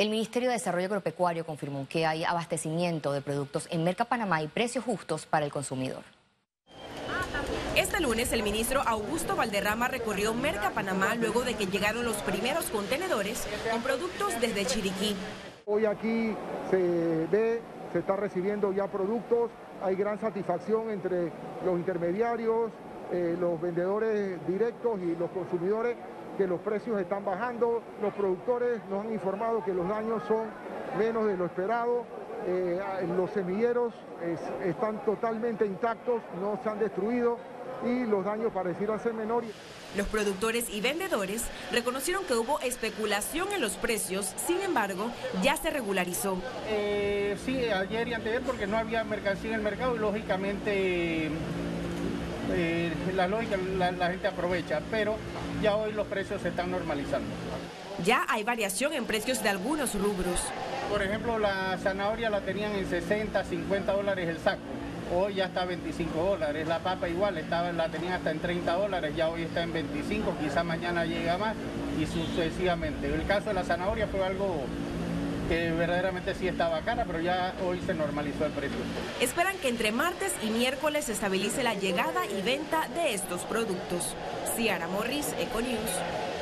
El Ministerio de Desarrollo Agropecuario confirmó que hay abastecimiento de productos en Mercapanamá y precios justos para el consumidor. Este lunes el ministro Augusto Valderrama recorrió Mercapanamá luego de que llegaron los primeros contenedores con productos desde Chiriquí. Hoy aquí se está recibiendo ya productos, hay gran satisfacción entre los intermediarios, los vendedores directos y los consumidores, que los precios están bajando. Los productores nos han informado que los daños son menos de lo esperado. Los semilleros están totalmente intactos, no se han destruido y los daños parecieran ser menores. Los productores y vendedores reconocieron que hubo especulación en los precios, sin embargo, ya se regularizó. Sí, ayer y anteayer porque no había mercancía en el mercado y lógicamente la gente aprovecha, pero ya hoy los precios se están normalizando. Ya hay variación en precios de algunos rubros. Por ejemplo, la zanahoria la tenían en 60, 50 dólares el saco. Hoy ya está a 25 dólares. La papa igual, la tenían hasta en 30 dólares, ya hoy está en 25, quizá mañana llega más y sucesivamente. El caso de la zanahoria fue algo que verdaderamente sí estaba cara, pero ya hoy se normalizó el precio. Esperan que entre martes y miércoles se estabilice la llegada y venta de estos productos. Ciara Morris, Econews.